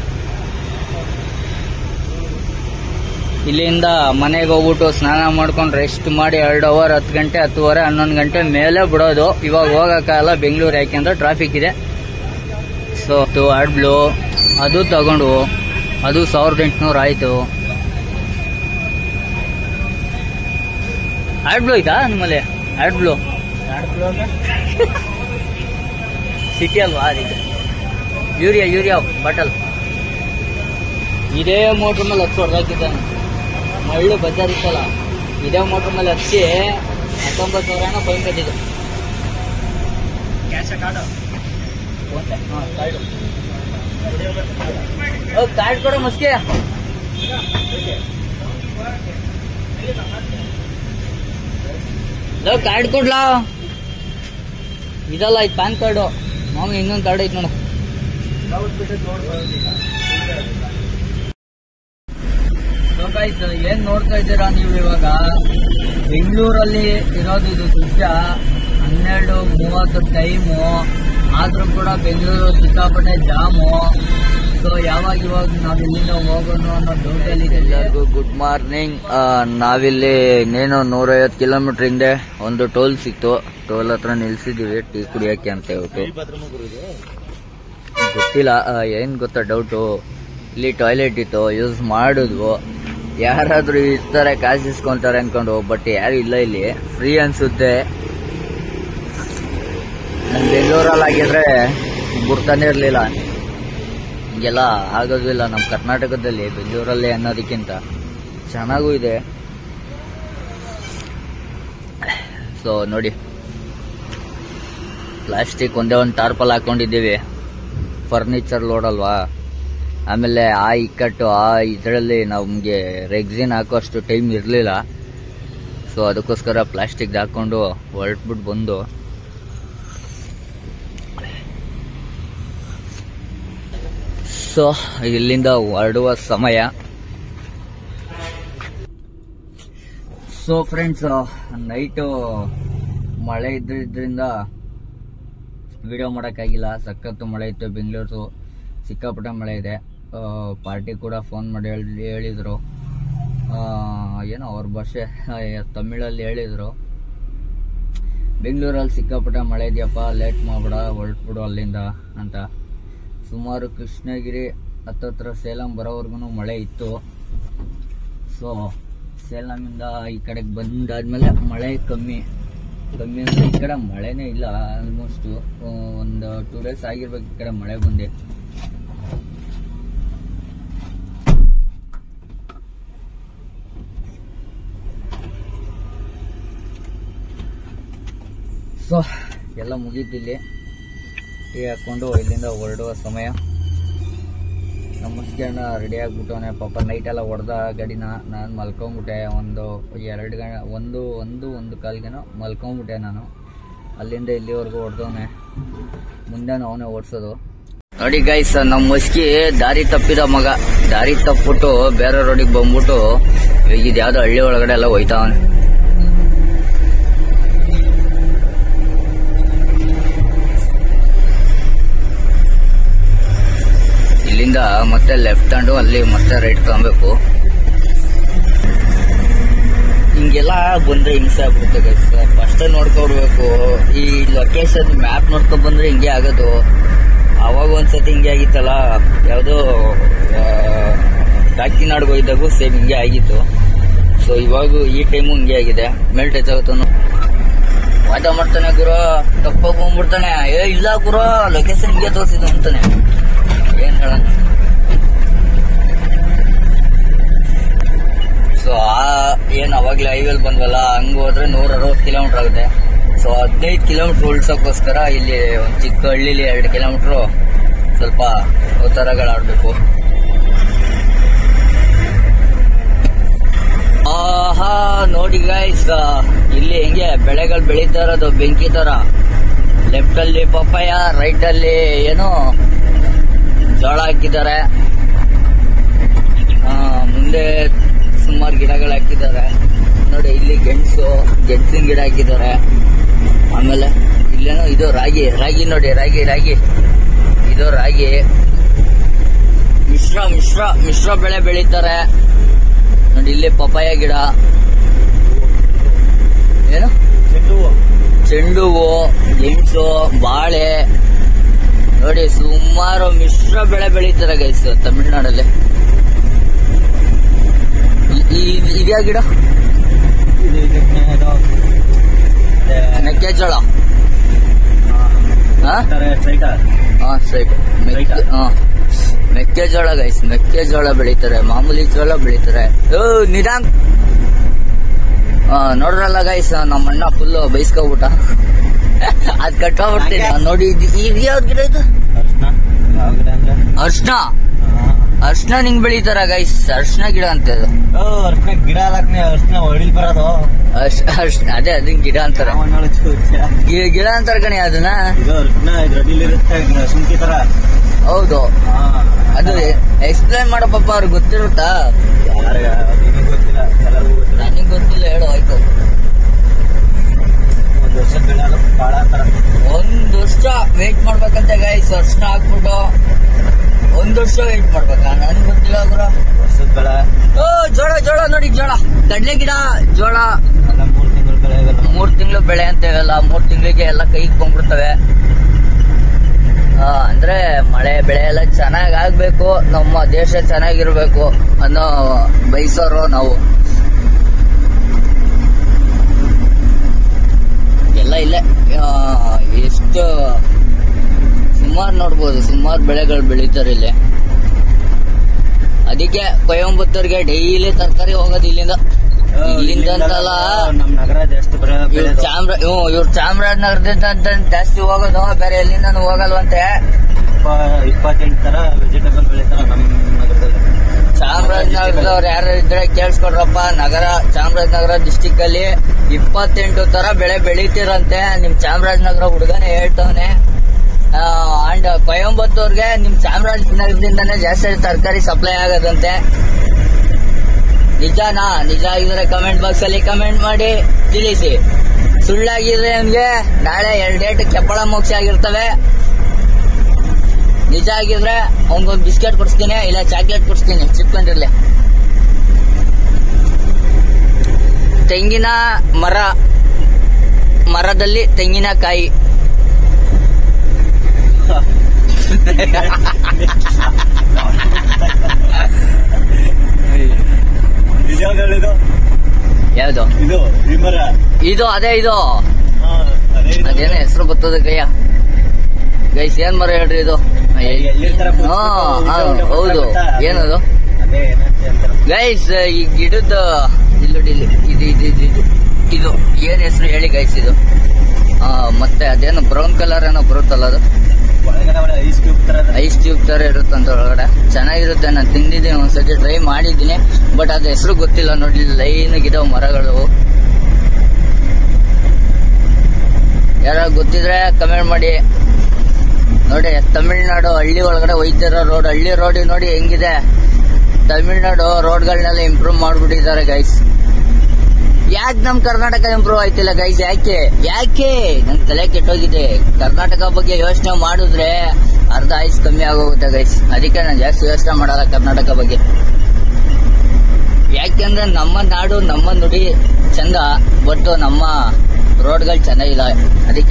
ಇಲ್ಲಿಂದ ಮನೆಗೆ ಹೋಗ್ಬಿಟ್ಟು ಸ್ನಾನ ಮಾಡ್ಕೊಂಡು ರೆಸ್ಟ್ ಮಾಡಿ ಎರಡು ಅವರ್ ಹತ್ತು ಗಂಟೆ ಹತ್ತುವರೆ ಹನ್ನೊಂದು ಗಂಟೆ ಮೇಲೆ ಬಿಡೋದು. ಇವಾಗ ಹೋಗಕ್ಕಾಗಲ್ಲ ಬೆಂಗಳೂರು, ಯಾಕೆಂದ್ರೆ ಟ್ರಾಫಿಕ್ ಇದೆ. ಸೊ ಆಡ್ ಬ್ಲೂ ಅದು ತಗೊಂಡು ಅದು ಸಾವಿರದ ಎಂಟುನೂರು ಆಯ್ತು. ಆಡ್ ಬ್ಲೂ ಆಯ್ತಾ ನಿಮ್ಮಲ್ಲಿ? ಆಡ್ ಬ್ಲೂ ಸಿಟಿ ಅಲ್ವಾ ಅದಕ್ಕೆ. ಯೂರಿಯಾ ಯೂರಿಯಾ ಬಾಟಲ್ ಇದೇ ಮೋಟ್ರ್ ಮೇಲೆ ಹತ್ತು ಹೊಡೆದಾಕಿದ್ದಾನೆ. ಮಳ್ಳು ಬಜಾರ್ ಇತ್ತಲ್ಲ, ಇದೇ ಮೋಟ್ರ್ ಮೇಲೆ ಹಚ್ಚಿ ಹತ್ತೊಂಬತ್ತು ಸಾವಿರ ಫೈನ್ ಕಟ್ಟಿದ್ದು. ಕಾರ್ಡ್ ಕೊಡೋ ಮಸ್ಕೆ. ಕಾರ್ಡ್ ಕೊಡ್ಲಾ? ಇದಲ್ಲ, ಇದು ಪ್ಯಾನ್ ಕಾರ್ಡು. ಮಾಮೂಲಿ ಇನ್ನೊಂದು ಕಾರ್ಡ್ ಐತೆ ನೋಡು. ಏನ್ ನೋಡ್ತಾ ಇದ್ದೀರಾ ನೀವು ಇವಾಗ? ಬೆಂಗಳೂರಲ್ಲಿ ಇರೋದು ಇದು ದೃಶ್ಯ. ಹನ್ನೆರಡು ಮೂವತ್ತು ಟೈಮು ಆದ್ರೂ ಕೂಡ ಬೆಂಗಳೂರು ಸಿಕ್ಕಾಪಟ್ಟೆ ಜಾಮು. ಸೊ ಯಾವಾಗ ಇವಾಗ ನಾವ್ ಇಲ್ಲಿಂದ ಹೋಗೋಣ ಅನ್ನೋ ಡೌಟಲ್ಲಿ. ಎಲ್ಲರಿಗೂ ಗುಡ್ ಮಾರ್ನಿಂಗ್. ನಾವಿಲ್ಲಿ ಇನ್ನೇನು ನೂರೈವತ್ತು ಕಿಲೋಮೀಟರ್ ಹಿಂದೆ ಒಂದು ಟೋಲ್ ಸಿಕ್ತು. ಟೋಲ್ ಹತ್ರ ನಿಲ್ಸಿದೀವಿ ಟೀ ಕುಡಿಯಕ್ಕೆ ಅಂತ ಹೇಳ್ಬಿಟ್ಟು. ಗೊತ್ತಿಲ್ಲ ಏನ್ ಗೊತ್ತಾ ಡೌಟು. ಇಲ್ಲಿ ಟಾಯ್ಲೆಟ್ ಇತ್ತು, ಯೂಸ್ ಮಾಡಿದ್ವು. ಯಾರಾದ್ರೂ ಇರ್ತಾರೆ ಕಾಸು ಇಸ್ಕೊಂತಾರೆ ಅನ್ಕೊಂಡು, ಬಟ್ ಯಾರು ಇಲ್ಲ ಇಲ್ಲಿ. ಫ್ರೀ ಅನ್ಸುತ್ತೆ. ನಮ್ ಬೆಂಗಳೂರಲ್ಲಿ ಆಗಿದ್ರೆ ಗುರ್ತಾನೆ ಇರ್ಲಿಲ್ಲ. ಹಿಂಗೆಲ್ಲ ಆಗೋದು ಇಲ್ಲ ನಮ್ಮ ಕರ್ನಾಟಕದಲ್ಲಿ, ಬೆಂಗಳೂರಲ್ಲಿ ಅನ್ನೋದಕ್ಕಿಂತ ಚೆನ್ನಾಗೂ ಇದೆ. ಸೊ ನೋಡಿ, ಪ್ಲಾಸ್ಟಿಕ್ ಒಂದೇ ಒಂದು ಟಾರ್ಪಲ್ ಹಾಕೊಂಡಿದ್ದೀವಿ. ಫರ್ನಿಚರ್ ಲೋಡ್ ಅಲ್ವಾ. ಆಮೇಲೆ ಆ ಇಕ್ಕಟ್ಟು ಆ ಇದರಲ್ಲಿ ನಮಗೆ ರೆಗ್ಸಿನ್ ಹಾಕೋಷ್ಟು ಟೈಮ್ ಇರಲಿಲ್ಲ. ಸೊ ಅದಕ್ಕೋಸ್ಕರ ಪ್ಲಾಸ್ಟಿಕ್ ಹಾಕೊಂಡು ಹೊರಟ್ಬಿಟ್ಟು ಬಂದು ಸೊ ಇಲ್ಲಿಂದ ಹೊರಡುವ ಸಮಯ. ಸೊ ಫ್ರೆಂಡ್ಸ್, ನೈಟು ಮಳೆ ಇದ್ದಿದ್ದರಿಂದ ವಿಡಿಯೋ ಮಾಡೋಕ್ಕಾಗಿಲ್ಲ. ಸಖತ್ತು ಮಳೆ ಇತ್ತು. ಬೆಂಗಳೂರು ಸಿಕ್ಕಾಪಟ್ಟೆ ಮಳೆ ಇದೆ. ಪಾರ್ಟಿ ಕೂಡ ಫೋನ್ ಮಾಡಿ ಹೇಳಿ ಹೇಳಿದರು ಏನೋ ಅವ್ರ ಭಾಷೆ ತಮಿಳಲ್ಲಿ ಹೇಳಿದರು, ಬೆಂಗಳೂರಲ್ಲಿ ಸಿಕ್ಕಾಪಟ್ಟೆ ಮಳೆ ಇದೆಯಪ್ಪ, ಲೇಟ್ ಮಾಡಬೇಡ, ಹೊರಟ್ಬಿಡು ಅಲ್ಲಿಂದ ಅಂತ. ಸುಮಾರು ಕೃಷ್ಣಗಿರಿ ಹತ್ತತ್ರ ಸೇಲಂ ಬರೋವರೆಗೂ ಮಳೆ ಇತ್ತು. ಸೊ ಸೇಲಮಿಂದ ಈ ಕಡೆಗೆ ಬಂದಾದ್ಮೇಲೆ ಮಳೆ ಕಮ್ಮಿ ಕಮ್ಮಿ ಅಂದರೆ ಈ ಕಡೆ ಮಳೆನೇ ಇಲ್ಲ. ಆಲ್ಮೋಸ್ಟು ಒಂದು ಟೂ ಡೇಸ್ ಆಗಿರ್ಬೇಕು ಈ ಕಡೆ ಮಳೆ ಬಂದೆ. ಸೊ ಎಲ್ಲ ಮುಗೀತಿಲ್ಲಿ. ಟೀ ಹಾಕ್ಕೊಂಡು ಇಲ್ಲಿಂದ ಹೊರಡುವ ಸಮಯ. ನಮ್ಮ ಮುಸ್ಕಿಯಣ್ಣ ರೆಡಿ ಆಗ್ಬಿಟ್ಟವನೆ. ಪಾಪ ನೈಟೆಲ್ಲ ಹೊಡೆದ ಗಾಡಿನ. ನಾನು ಮಲ್ಕೊಂಬಿಟ್ಟೆ. ಒಂದು ಎರಡು ಗಂಟೆ ಒಂದು ಒಂದು ಒಂದು ಕಾಲಿಗೆನೋ ಮಲ್ಕೊಂಬಿಟ್ಟೆ ನಾನು. ಅಲ್ಲಿಂದ ಇಲ್ಲಿವರೆಗೂ ಹೊಡೆದವನೆ. ಮುಂದೆ ಅವನೇ ಓಡಿಸೋದು. ನೋಡಿ ಗೈಸ್, ನಮ್ಮ ಮುಸ್ಕಿ ದಾರಿ ತಪ್ಪಿದ ಮಗ. ದಾರಿ ತಪ್ಪಿಬಿಟ್ಟು ಬೇರೆ ರೋಡಿಗೆ ಬಂದ್ಬಿಟ್ಟು ಈಗ ಇದ್ಯಾವುದೋ ಹಳ್ಳಿ ಒಳಗಡೆ ಎಲ್ಲ ಹೋಯ್ತಾವನೆ. ಇಲ್ಲಿಂದ ಮತ್ತೆ ಲೆಫ್ಟ್ ಹ್ಯಾಂಡು, ಅಲ್ಲಿ ಮತ್ತೆ ರೈಟ್ ತಗೊಬೇಕು. ಹಿಂಗೆಲ್ಲ ಬಂದ್ರೆ ಹಿಂಸೆ ಆಗ್ಬಿಡುತ್ತೆ ಗೈಸ್. ಫಸ್ಟ್ ನೋಡ್ಕೊಡ್ಬೇಕು. ಈ ಲೊಕೇಶನ್ ಮ್ಯಾಪ್ ನೋಡ್ಕೊಂಡ್ ಬಂದ್ರೆ ಹಿಂಗೆ ಆಗೋದು. ಅವಾಗ ಒಂದ್ಸತಿ ಹಿಂಗೆ ಆಗಿತ್ತಲ್ಲ, ಯಾವುದೋ ಕಾಕಿನಾಡ್ಗೆ ಹೋಗಿದ್ದಾಗೂ ಸೇಮ್ ಹಿಂಗೆ ಆಗಿತ್ತು. ಸೊ ಇವಾಗ ಈ ಟೈಮು ಹಿಂಗೆ ಆಗಿದೆ. ಮೇಲೆ ಟಚ್ ಆಗುತ್ತಾನು ವಾದ ಮಾಡ್ತಾನೆ ಗುರು, ತಪ್ಪಾಗಿ ಬಂದ್ಬಿಡ್ತಾನೆ. ಏ ಇಲ್ಲ ಗುರು, ಲೊಕೇಶನ್ ಹಿಂಗೆ ತೋರಿಸಿದ್ದು ಅಂತಾನೆ. ಏನ್ ಹೇಳೋಣ. ಸೊ ಆ ಏನ್ ಅವಾಗ್ಲೇ ಹೈವೇಲ್ ಬಂದ್ವಲ್ಲ, ಹಂಗ ಹೋದ್ರೆ ನೂರ ಅರವತ್ತು ಕಿಲೋಮೀಟರ್ ಆಗುತ್ತೆ. ಸೊ ಹದಿನೈದು ಕಿಲೋಮೀಟರ್ ಉಳ್ಸೋಕ್ಕೋಸ್ಕರ ಇಲ್ಲಿ ಒಂದ್ ಚಿಕ್ಕ ಹಳ್ಳಿಲಿ ಎರಡು ಕಿಲೋಮೀಟರ್ ಸ್ವಲ್ಪ ಅವತಾರಗಳಾಡ್ಬೇಕು. ಆಹಾ ನೋಡಿ ಗೈಸ್, ಇಲ್ಲಿ ಹೆಂಗೆ ಬೆಳೆಗಳು ಬೆಳೀತಾ ಇರೋದು ಬೆಂಕಿ ತರ. ಲೆಫ್ಟ್ ಅಲ್ಲಿ ಪಪ್ಪಾಯ, ರೈಟ್ ಅಲ್ಲಿ ಏನು ಜೋಳ ಹಾಕಿದ್ದಾರೆ. ಮುಂದೆ ಸುಮಾರು ಗಿಡಗಳು ಹಾಕಿದ್ದಾರೆ ನೋಡಿ. ಇಲ್ಲಿ ಗೆಣಸು ಗೆಣಸಿನ ಗಿಡ ಹಾಕಿದ್ದಾರೆ. ಆಮೇಲೆ ಇಲ್ಲೇನೋ ಇದು ರಾಗಿ ರಾಗಿ ನೋಡಿ, ರಾಗಿ ರಾಗಿ ಇದು ರಾಗಿ. ಮಿಶ್ರ ಮಿಶ್ರ ಮಿಶ್ರ ಬೆಳೆ ಬೆಳೀತಾರೆ ನೋಡಿ. ಇಲ್ಲಿ ಪಪಾಯ ಗಿಡ, ಏನು ಚೆಂಡು ಹೂವು, ಗೆಣಸು, ಬಾಳೆ ನೋಡಿ. ಸುಮಾರು ಮಿಶ್ರ ಬೆಳೆ ಬೆಳೀತಾರೆ ಗೈಸ್ ತಮಿಳ್ನಾಡಲ್ಲಿ. ಇದ್ಯಾ ಗಿಡ? ಮೆಕ್ಕೆಜೋಳ. ಹಾ ಸ್ಟ್ರೈಟ್ ಮೆಕ್ಕೆಜೋಳ ಗೈಸ್, ಮೆಕ್ಕೆಜೋಳ ಬೆಳೀತಾರೆ. ಮಾಮೂಲಿ ಜೋಳ ಬೆಳೀತಾರೆ. ನಿಧಾನ್ ನೋಡ್ರಲ್ಲ ಗೈಸ್, ನಮ್ಮ ಅಣ್ಣ ಫುಲ್ ಬೈಸ್ಕೊಬಿಟ್ಟ. ಅದ್ ಕಟ್ಕೊಂಡ್ಬಿಡ್ತೀನಿ ನೋಡಿ. ಇದು ಯಾವ್ದು ಗಿಡ ಇದು? ಅರ್ಶನ. ಅರ್ಶನ ನಿಂಗ್ ಬೆಳೀತಾರ ಗೈಸ್? ಅರ್ಶನ ಗಿಡ ಅಂತ ಇದು. ಅರ್ಶನ ಗಿಡ ಅರ್ಶನ ಹೊಡಿಲ್ ಬರೋದು. ಅದೇ ಅದನ್ ಗಿಡ ಅಂತಾರ, ಗಿಡ ಅಂತಾರ ಕಣಿ ಅದನ್ನ. ಶುಂಠಿ ತರ. ಹೌದು, ಅದು ಎಕ್ಸ್ಪ್ಲೈನ್ ಮಾಡೋ ಪಾಪ ಅವ್ರಿಗೆ ಗೊತ್ತಿರುತ್ತಾ? ಗೊತ್ತಿಲ್ಲ, ನನಗ್ ಗೊತ್ತಿಲ್ಲ. ಹೇಳು ಆಯ್ತು. ಒಂದ್ ವರ್ಷ ಬಾಳ ತರ ಒಂದ್ ವರ್ಷ ವೇಟ್ ಮಾಡ್ಬೇಕಂತೆ ಗೈಸ್. ಅರ್ಶನ ಹಾಕ್ಬಿಟ್ಟು ಒಂದ್ ವರ್ಷ ವೇಟ್ ಮಾಡ್ಬೇಕಾ? ನನಗ್ ಗೊತ್ತಿಲ್ಲ ಗುರ. ವರ್ಷದ ಬೆಳೆ. ಓ ಜೋಳ ಜೋಳ ನೋಡಿ, ಜೋಳ ಕಡ್ಲೆ ಗಿಡ, ಜೋಳ. ಮೂರ್ ತಿಂಗಳು ಬೆಳೆ. ಮೂರ್ ತಿಂಗಳು ಬೆಳೆ ಅಂತೇವಲ್ಲ, ಮೂರ್ ತಿಂಗಳಿಗೆ ಎಲ್ಲ ಕೈಗೆ ಬಂದ್ಬಿಡ್ತವೆ. ಅಂದ್ರೆ ಮಳೆ ಬೆಳೆ ಎಲ್ಲ ಚೆನ್ನಾಗ್ ಆಗ್ಬೇಕು, ನಮ್ಮ ದೇಶ ಚೆನ್ನಾಗಿರ್ಬೇಕು ಅನ್ನೋ ಬಯಸೋರು ನಾವು. ಎಲ್ಲ ಇಲ್ಲೇ ಎಷ್ಟು ಸುಮಾರು ನೋಡ್ಬೋದು, ಸುಮಾರು ಬೆಳೆಗಳು ಬೆಳೀತಾರೆ ಇಲ್ಲಿ. ಅದಕ್ಕೆ ಕೊಯಂಬತ್ತೂರ್ಗೆ ಡೈಲಿ ತರಕಾರಿ ಹೋಗೋದು ಇಲ್ಲಿಂದ. ಇಲ್ಲಿಂದ ಅಂತಲ್ಲ, ನಮ್ ನಗರ ಜಾಸ್ತಿ ಇವ್ರು ಚಾಮರ ಇವ್ರು ಚಾಮರಾಜನಗರದಿಂದ ಜಾಸ್ತಿ ಹೋಗೋದು, ಬೇರೆ ಎಲ್ಲಿಂದ ಹೋಗಲ್ವಂತೆ. ಇಪ್ಪತ್ತೆಂಟು ತರ ವೆಜಿಟೇಬಲ್ ಬೆಳೀತಾರ ನಮ್ ನಗರದಲ್ಲಿ. ಚಾಮರಾಜನಗರದವ್ರು ಯಾರು ಇದ್ರೆ ಕೇಳಿಸ್ಕೊಡ್ರಪ್ಪ. ನಗರ ಚಾಮರಾಜನಗರ ಡಿಸ್ಟಿಕ್ ಅಲ್ಲಿ ಇಪ್ಪತ್ತೆಂಟು ತರ ಬೆಳೆ ಬೆಳೀತಿರಂತೆ. ನಿಮ್ ಚಾಮರಾಜನಗರ ಹುಡುಗನೇ ಹೇಳ್ತವನೆ. ಅಂಡ್ ಕೊಯಂಬತ್ತೂರ್ಗೆ ನಿಮ್ ಚಾಮರಾಜನಗರದಿಂದಾನೇ ಜಾಸ್ತಿ ತರಕಾರಿ ಸಪ್ಲೈ ಆಗೋದಂತೆ. ನಿಜಾನಾ? ನಿಜ ಆಗಿದ್ರೆ ಕಮೆಂಟ್ ಬಾಕ್ಸ್ ಅಲ್ಲಿ ಕಮೆಂಟ್ ಮಾಡಿ ತಿಳಿಸಿ. ಸುಳ್ಳಾಗಿದ್ರೆ ನಿಮ್ಗೆ ನಾಳೆ ಎರಡು ಡೇಟ್ ಕೆಪ್ಪಳ ಮೋಕ್ಷ ಆಗಿರ್ತವೆ. ನಿಜ ಆಗಿದ್ರೆ ಅವನಿಗೊಂದು ಬಿಸ್ಕೆಟ್ ಕೊಡಿಸ್ತೀನಿ, ಇಲ್ಲ ಚಾಕ್ಲೇಟ್ ಕೊಡಿಸ್ತೀನಿ, ಚಿಕ್ಕಂಡಿರ್ಲಿ. ತೆಂಗಿನ ಮರ, ಮರದಲ್ಲಿ ತೆಂಗಿನಕಾಯಿ. ಯಾವ್ದು ಇದು? ಇದು ಅದೇ ಇದು ಅದೇನ ಹೆಸರು ಬರ್ತದ ಕೈಯ ಗೈಸ್. ಏನ್ ಮರ ಹೇಳ್ರಿ ಇದು? ಹಾ ಹೌದು, ಏನದು ಗೈಸ್? ಈ ಗಿಡದ ಇಲ್ಲಿ ಇದು ಇದು ಇದು ಇದು ಇದು ಏನ್ ಹೆಸರು ಹೇಳಿ ಗೈಸ್? ಇದು ಮತ್ತೆ ಅದೇನು ಬ್ರೌನ್ ಕಲರ್ ಏನೋ ಬರುತ್ತಲ್ಲ, ಅದು ಐಸ್ ಟ್ಯೂಬ್ ತರ ಇರುತ್ತಂತ ಒಳಗಡೆ. ಚೆನ್ನಾಗಿರುತ್ತೆ, ನಾನು ತಿಂದಿದ್ದೀನಿ, ಒಂದ್ಸತಿ ಟ್ರೈ ಮಾಡಿದ್ದೀನಿ, ಬಟ್ ಅದ್ ಹೆಸರು ಗೊತ್ತಿಲ್ಲ. ನೋಡಿ ಲೈನ್ ಗಿಡ ಮರಗಳು. ಯಾರ ಗೊತ್ತಿದ್ರೆ ಕಮೆಂಟ್ ಮಾಡಿ. ನೋಡಿ ತಮಿಳ್ನಾಡು ಹಳ್ಳಿ ಒಳಗಡೆ ಹೋಯ್ತಿರೋ ರೋಡ್, ಹಳ್ಳಿ ರೋಡ್ ನೋಡಿ ಹೆಂಗಿದೆ. ತಮಿಳ್ನಾಡು ರೋಡ್ಗಳನ್ನೆಲ್ಲ ಇಂಪ್ರೂವ್ ಮಾಡ್ಬಿಟ್ಟಿದ್ದಾರೆ ಗೈಸ್. ಯಾಕೆ ನಮ್ ಕರ್ನಾಟಕ ಇಂಪ್ರೂವ್ ಆಯ್ತಿಲ್ಲ ಗೈಸ್? ಯಾಕೆ ಯಾಕೆ ನನ್ ತಲೆ ಕೆಟ್ಟೋಗಿದೆ. ಕರ್ನಾಟಕ ಬಗ್ಗೆ ಯೋಚನೆ ಮಾಡಿದ್ರೆ ಅರ್ಧ ಆಯ್ಸ್ ಕಮ್ಮಿ ಆಗೋಗುತ್ತೆ ಗೈಸ್. ಅದಕ್ಕೆ ನಾನು ಜಾಸ್ತಿ ಯೋಚನೆ ಮಾಡಲ್ಲ ಕರ್ನಾಟಕ ಬಗ್ಗೆ. ಯಾಕೆಂದ್ರೆ ನಮ್ಮ ನಾಡು ನಮ್ಮ ನುಡಿ ಚಂದ, ಬಟ್ ನಮ್ಮ ರೋಡ್ಗಳು ಚೆನ್ನಾಗಿಲ್ಲ. ಅದಕ್ಕೆ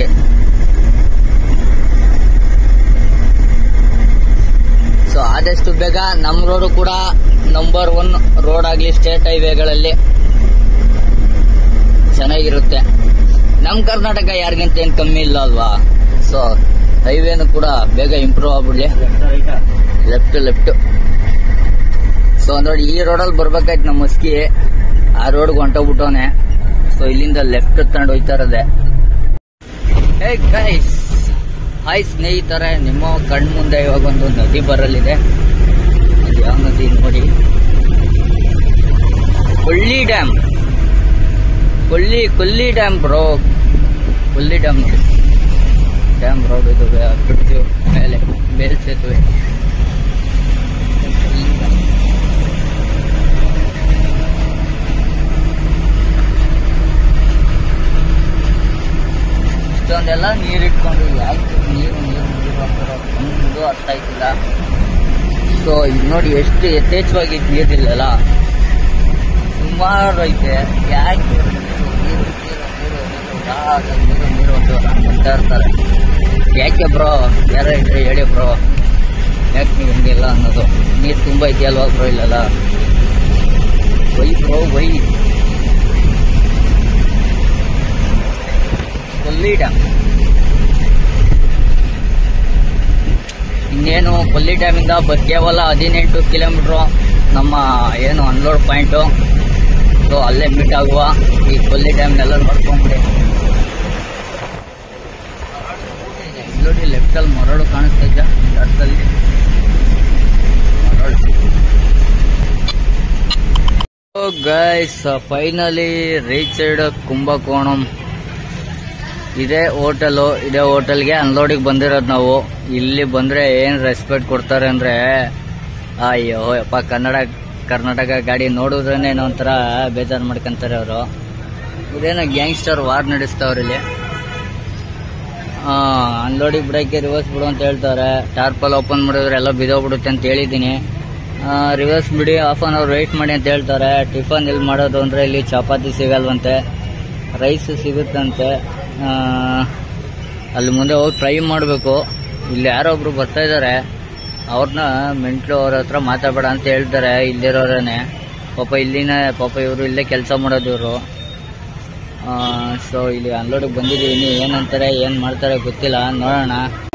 ಸೊ ಆದಷ್ಟು ಬೇಗ ನಮ್ಮ ರೋಡ್ ಕೂಡ ನಂಬರ್ ಒನ್ ರೋಡ್ ಆಗ್ಲಿ ಸ್ಟೇಟ್ ಹೈವೇಗಳಲ್ಲಿ ಚೆನ್ನಾಗಿರುತ್ತೆ. ನಮ್ಮ ಕರ್ನಾಟಕ ಯಾರಿಗಿಂತ ಏನ್ ಕಮ್ಮಿ ಇಲ್ಲ ಅಲ್ವಾ? ಸೊ ಹೈವೇನು ಕೂಡ ಬೇಗ ಇಂಪ್ರೂವ್ ಆಗ್ಬಿಡ್ಲಿ. ಲೆಫ್ಟ್ ಲೆಫ್ಟ್ ಸೊ ನೋಡಿ, ಈ ರೋಡಲ್ಲಿ ಬರ್ಬೇಕಾಯ್ತು ನಮ್ಮ ಮಸ್ಕಿ, ಆ ರೋಡ್ಗೆ ಹೊಂಟೋಗ್ಬಿಟ್ಟವನೆ. ಸೊ ಇಲ್ಲಿಂದ ಲೆಫ್ಟ್ ತಗೊಂಡು ಹೋಯ್ತಾ ಇರೋದೆ. ಹೇ ಗೈಸ್, ಹಾಯ್ ಸ್ನೇಹಿತರೆ, ನಿಮ್ಮ ಕಣ್ ಮುಂದೆ ಇವಾಗ ಒಂದು ನದಿ ಬರಲಿದೆ. ಅದು ಯಾವ ನದಿ ನೋಡಿ, ಕೊಲ್ಲಿ dam. Kolli Kolli dam bro, Kolli dam ನೋಡಿ. ಡ್ಯಾಮ್ ರೋಡ್ ಇದು ಬಿಡ್ತೀವಿ ಮೇಲೆ ಮೇಲ್ ಸೇತುವೆ. ಇಷ್ಟೊಂದೆಲ್ಲ ನೀರು ಇಟ್ಕೊಂಡು ಯಾಕೆ ನೀರು ನೀರು ನೀರು ಅಂತಾರೋ ಅರ್ಥ ಆಯ್ತಿಲ್ಲ. ಸೊ ಇದು ನೋಡಿ ಎಷ್ಟು ಯಥೇಚ್ಛವಾಗಿ ನೀರಿಲ್ಲಲ್ಲ, ಸುಮಾರು ಐತೆ. ಯಾಕೆ ನೀರು ನೀರು ನೀರು ನೀರು ನೀರು ಅಂತ ಇರ್ತಾರೆ. ಯಾಕೆ ಬ್ರೋ, ಯಾರ ಇದ್ರೆ ಹೇಳಿ ಬ್ರೋ, ಯಾಕೆ ನೀವು ಹಿಂಗೆಲ್ಲ ಅನ್ನೋದು? ನೀರು ತುಂಬ ಇದೆಯಲ್ವಾ ಬ್ರೋ ಇಲ್ಲಲ್ಲ? Why bro why. Kolli dam ಇನ್ನೇನು, ಕೊಲ್ಲಿ ಡ್ಯಾಮಿಂದ ಕೇವಲ ಹದಿನೆಂಟು ಕಿಲೋಮೀಟ್ರು ನಮ್ಮ ಏನು ಅನ್ಲೋಡ್ ಪಾಯಿಂಟು. ಸೊ ಅಲ್ಲೇ ಮೀಟ್ ಆಗುವ. ಈ ಕೊಲ್ಲಿ ಡ್ಯಾಮ್ನೆಲ್ಲ ನೋಡ್ಕೊಂಡ್ಬಿಡಿ. ನೋಡಿ ಲೆಫ್ಟಲ್ಲಿ ಮರಳು ಕಾಣಿಸ್ತಾ ಇದ್ದ ಅರ್ಥದಲ್ಲಿ ಮರಳು. Guys, finally reached Kumbakonam. ಇದೇ ಹೋಟೆಲು, ಇದೇ ಹೋಟೆಲ್ಗೆ ಅನ್ಲೋಡಿಗೆ ಬಂದಿರೋದು ನಾವು. ಇಲ್ಲಿ ಬಂದ್ರೆ ಏನ್ ರೆಸ್ಪೆಕ್ಟ್ ಕೊಡ್ತಾರೆ ಅಂದ್ರೆ, ಅಯ್ಯೋ ಯಪ್ಪ, ಕನ್ನಡ ಕರ್ನಾಟಕ ಗಾಡಿ ನೋಡಿದ್ರೇನೆ ಏನೋ ಒಂಥರ ಬೇಜಾರು ಮಾಡ್ಕೊಂತಾರೆ ಅವರು. ಇದೇನೋ ಗ್ಯಾಂಗ್ಸ್ಟರ್ ವಾರ್ ನಡೆಸ್ತಾವ್ರ ಇಲ್ಲಿ. ಅನ್ಲೋಡಿಗೆ ಬಿಡೋಕ್ಕೆ ರಿವರ್ಸ್ ಬಿಡು ಅಂತ ಹೇಳ್ತಾರೆ. ಟಾರ್ಪಲ್ ಓಪನ್ ಮಾಡಿದ್ರೆ ಎಲ್ಲ ಬಿದೋಗ್ಬಿಡುತ್ತೆ ಅಂತ ಹೇಳಿದ್ದೀನಿ. ರಿವರ್ಸ್ ಬಿಡಿ, ಹಾಫ್ ಆನ್ ಅವರ್ ವೆಯ್ಟ್ ಮಾಡಿ ಅಂತ ಹೇಳ್ತಾರೆ. ಟಿಫನ್ ಇಲ್ಲಿ ಮಾಡೋದು ಅಂದರೆ ಇಲ್ಲಿ ಚಪಾತಿ ಸಿಗಲ್ವಂತೆ, ರೈಸ್ ಸಿಗುತ್ತಂತೆ. ಅಲ್ಲಿ ಮುಂದೆ ಹೋಗಿ ಟ್ರೈ ಮಾಡಬೇಕು. ಇಲ್ಲಿ ಯಾರೊಬ್ರು ಬರ್ತಾ ಇದ್ದಾರೆ, ಅವ್ರನ್ನ ಮೆಂಟ್ಲು ಅವ್ರ ಹತ್ರ ಮಾತಾಡಬೇಡ ಅಂತ ಹೇಳ್ತಾರೆ ಇಲ್ಲಿರೋರೇನೆ. ಪಾಪ ಇಲ್ಲಿನ ಪಾಪ ಇವರು ಇಲ್ಲೇ ಕೆಲಸ ಮಾಡೋದು ಇವರು. ಸೊ ಇಲ್ಲಿ ಅನ್ಲೋಡಿಗೆ ಬಂದಿದ್ದೀವಿ. ಏನಂತಾರೆ ಏನು ಮಾಡ್ತಾರೆ ಗೊತ್ತಿಲ್ಲ, ನೋಡೋಣ.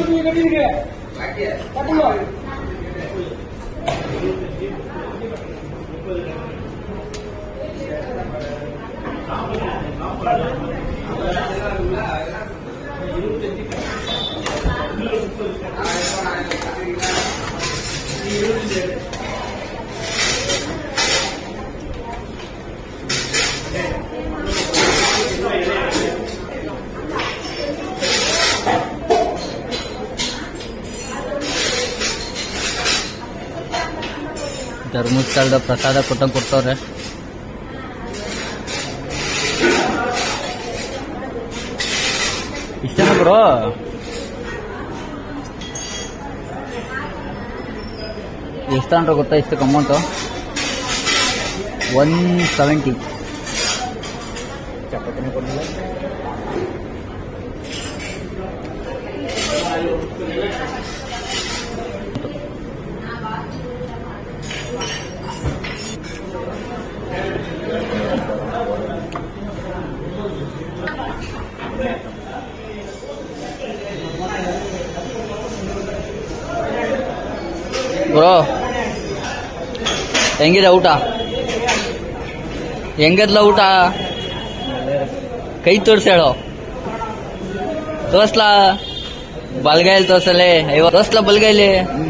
ಧರ್ಮಸ್ಥಳದ ಪ್ರಸಾದ ಕೊಟ್ಟಂಗೆ ಕೊಡ್ತವ್ರೆ. ಇಷ್ಟೇನ ಬ್ರೋ? ಎಷ್ಟು ಅಂತ ಗೊತ್ತಾ ಇಷ್ಟಕ್ಕೆ ಅಮೌಂಟು? One seventy. ಬ್ರೋ ಹೆಂಗಿದೆ ಊಟ? ಹೆಂಗದ್ಲ ಊಟ? ಕೈ ತೋರ್ಸಿ ಹೇಳು. ತೋರ್ಸ್ಲಾ? ಬಲ್ಗೈಲಿ ತೋರ್ಸಲೆ. ಐವತ್ತು ತೋರ್ಸ್ಲಾ ಬಲ್ಗೈಲಿ.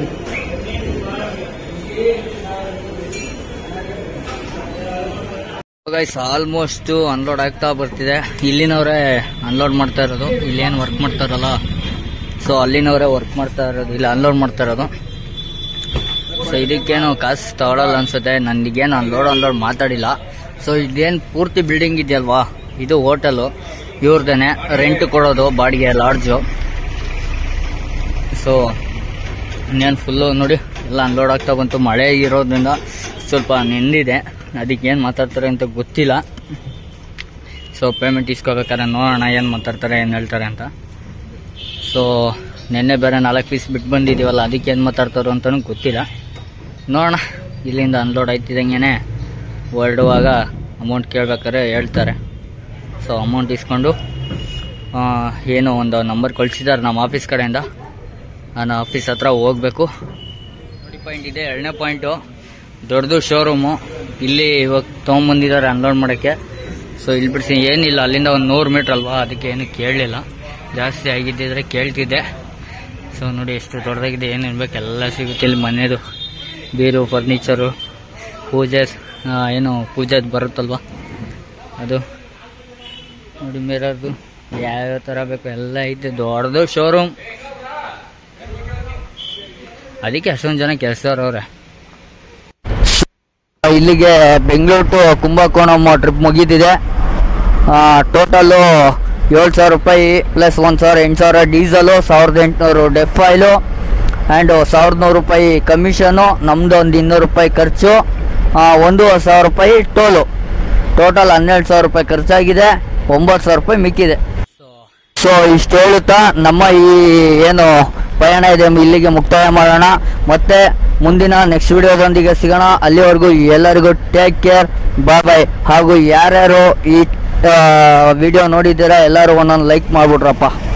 ಗೈಸ್, ಆಲ್ಮೋಸ್ಟ್ ಅನ್ಲೋಡ್ ಆಗ್ತಾ ಬರ್ತಿದೆ. ಇಲ್ಲಿನವರೇ ಅನ್ಲೋಡ್ ಮಾಡ್ತಾ ಇರೋದು. ಇಲ್ಲೇನು ವರ್ಕ್ ಮಾಡ್ತಾರಲ್ಲ, ಸೊ ಅಲ್ಲಿನವರೇ ವರ್ಕ್ ಮಾಡ್ತಾ ಇರೋದು, ಇಲ್ಲಿ ಅನ್ಲೋಡ್ ಮಾಡ್ತಾ ಇರೋದು. ಸೊ ಇದಕ್ಕೇನು ಕಾಸು ತಗೊಳಲ್ಲ ಅನ್ಸುತ್ತೆ. ನನಗೇನು ಅನ್ಲೋಡ್ ಅನ್ಲೋಡ್ ಮಾತಾಡಿಲ್ಲ. ಸೊ ಇದೇನು ಪೂರ್ತಿ ಬಿಲ್ಡಿಂಗ್ ಇದೆಯಲ್ವಾ, ಇದು ಹೋಟೆಲು ಇವ್ರದೇನೆ. ರೆಂಟ್ ಕೊಡೋದು ಬಾಡಿಗೆ, ಲಾಡ್ಜು. ಸೊ ಇನ್ನೇನು ಫುಲ್ಲು ನೋಡಿ ಎಲ್ಲ ಅನ್ಲೋಡ್ ಆಗ್ತಾ ಬಂತು. ಮಳೆ ಇರೋದ್ರಿಂದ ಸ್ವಲ್ಪ ನೆಂದಿದೆ. ಅದಕ್ಕೆ ಏನು ಮಾತಾಡ್ತಾರೆ ಅಂತ ಗೊತ್ತಿಲ್ಲ. ಸೊ ಪೇಮೆಂಟ್ ಇಸ್ಕೋಬೇಕಾದ್ರೆ ನೋಡೋಣ ಏನು ಮಾತಾಡ್ತಾರೆ ಏನು ಹೇಳ್ತಾರೆ ಅಂತ. ಸೊ ನಿನ್ನೆ ಬೇರೆ ನಾಲ್ಕು ಪೀಸ್ ಬಿಟ್ಟು ಬಂದಿದ್ದೀವಲ್ಲ, ಅದಕ್ಕೆ ಏನು ಮಾತಾಡ್ತಾರೋ ಅಂತಲೂ ಗೊತ್ತಿಲ್ಲ. ನೋಡೋಣ. ಇಲ್ಲಿಂದ ಅನ್ಲೋಡ್ ಆಯ್ತಿದ್ದಂಗೆ ಹೊರಡುವಾಗ ಅಮೌಂಟ್ ಕೇಳ್ಬೇಕಾದ್ರೆ ಹೇಳ್ತಾರೆ. ಸೊ ಅಮೌಂಟ್ ಇಸ್ಕೊಂಡು ಏನೋ ಒಂದು ನಂಬರ್ ಕಳಿಸಿದ್ದಾರೆ ನಮ್ಮ ಆಫೀಸ್ ಕಡೆಯಿಂದ. ನಾನು ಆಫೀಸ್ ಹತ್ರ ಹೋಗಬೇಕು. ನೋಡಿ ಪಾಯಿಂಟ್ ಇದೆ, ಎರಡನೇ ಪಾಯಿಂಟು, ದೊಡ್ಡದು ಶೋರೂಮು. ಇಲ್ಲಿ ಇವಾಗ ತೊಗೊಂಬಂದಿದ್ದಾರೆ ಅನ್ಲೋಡ್ ಮಾಡೋಕ್ಕೆ. ಸೊ ಇಲ್ಲಿ ಬಿಡಿಸಿ ಏನಿಲ್ಲ, ಅಲ್ಲಿಂದ ಒಂದು ನೂರು ಮೀಟ್ರ್ ಅಲ್ವಾ, ಅದಕ್ಕೆ ಏನು ಕೇಳಲಿಲ್ಲ. ಜಾಸ್ತಿ ಆಗಿದ್ದಿದ್ರೆ ಕೇಳ್ತಿದ್ದೆ. ಸೊ ನೋಡಿ ಎಷ್ಟು ದೊಡ್ಡದಾಗಿದೆ, ಏನು ಇರಬೇಕು ಎಲ್ಲ ಸಿಗುತ್ತೆ ಇಲ್ಲಿ. ಮನೆಯದು ಬೀರು, ಫರ್ನಿಚರು, ಪೂಜೆ, ಏನು ಪೂಜೆದು ಬರುತ್ತಲ್ವ ಅದು ನೋಡಿ, ಮಿರರ್ದು ಯಾವ್ಯಾವ ಥರ ಬೇಕು ಎಲ್ಲ ಐತೆ. ದೊಡ್ಡದು ಶೋರೂಮ್, ಅದಕ್ಕೆ ಅಷ್ಟೊಂದು ಜನ ಕೆಲಸದವ್ರವ್ರೆ. ಇಲ್ಲಿಗೆ ಬೆಂಗಳೂರು ಟು ಕುಂಭಕೋಣಂ ಟ್ರಿಪ್ ಮುಗೀತಿದೆ. ಟೋಟಲ್ಲು ಏಳು ಸಾವಿರ ರೂಪಾಯಿ ಪ್ಲಸ್ ಒಂದು ಸಾವಿರ ಎಂಟು ಸಾವಿರ ಡೀಸಲು, ಸಾವಿರದ ಎಂಟುನೂರು ಡೆಫ್ ಆಯಿಲು ಆ್ಯಂಡ್ ಸಾವಿರದ ನೂರು ರೂಪಾಯಿ ಕಮಿಷನು, ನಮ್ಮದು ಒಂದು ಇನ್ನೂರು ರೂಪಾಯಿ ಖರ್ಚು, ಒಂದೂವರೆ ಸಾವಿರ ರೂಪಾಯಿ ಟೋಲು. ಟೋಟಲ್ ಹನ್ನೆರಡು ಸಾವಿರ ರೂಪಾಯಿ ಖರ್ಚಾಗಿದೆ, ಒಂಬತ್ತು ಸಾವಿರ ರೂಪಾಯಿ ಮಿಕ್ಕಿದೆ. ಸೊ ಇಷ್ಟು ಹೇಳುತ್ತಾ ನಮ್ಮ ಈ ಏನು ಪಯಣ ಇದೆ ಇಲ್ಲಿಗೆ ಮುಕ್ತಾಯ ಮಾಡೋಣ. ಮತ್ತೆ ಮುಂದಿನ ನೆಕ್ಸ್ಟ್ ವಿಡಿಯೋದೊಂದಿಗೆ ಸಿಗೋಣ. ಅಲ್ಲಿವರೆಗೂ ಎಲ್ಲರಿಗೂ ಟೇಕ್ ಕೇರ್, ಬಾಯ್ ಬಾಯ್. ಹಾಗೂ ಯಾರ್ಯಾರು ಈ ವಿಡಿಯೋ ನೋಡಿದ್ದೀರಾ ಎಲ್ಲರೂ ಒಂದೊಂದು ಲೈಕ್ ಮಾಡಿಬಿಟ್ರಪ್ಪ.